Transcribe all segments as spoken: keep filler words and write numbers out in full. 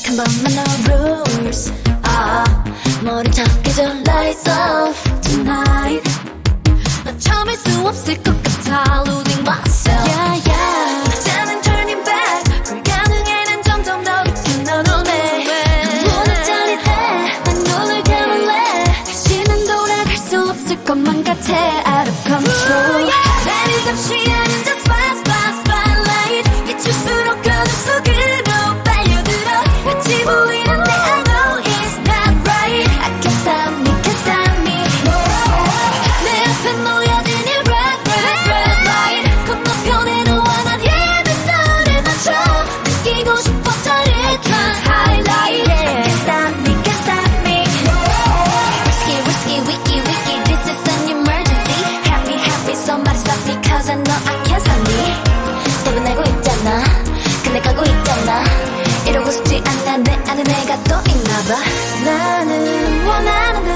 한 번만 no rules. 아, 모른 척 해줘 lights off tonight. 너 참을 수 없을 것 같아 losing myself. Yeah, yeah. 이제는 turning back. 불가능해 난 점점 더 깊은 너로 내. 문을 짜릿해. 난 눈을 감을래. 다시는 돌아갈 수 없을 것만 같아 out of control. 나를 잠시 하는 just spot spot spotlight. 잊을수록 어둠 속으로 빨려들어. 끝이 보이는데 I know it's not right. I can't stop me, can't stop me. 내 앞에 놓여진 이 red red red light. 건너편에 너와 난 예는 너를 맞춰. 느끼고 싶어 짜릿한 highlight. I can't stop me, can't stop me. Risky risky wiki wiki this is an emergency. Happy happy somebody stop me cause I know I can't stop me. 떠나고 있잖아 근데 가고 있잖아. 이러고 싶지 않아 내 안에 내가 또 있나봐. 나는 원하는데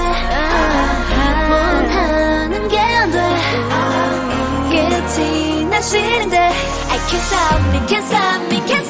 원하는 게 안 돼. 끝이 난 싫은데 I can't stop me, can't stop me, can't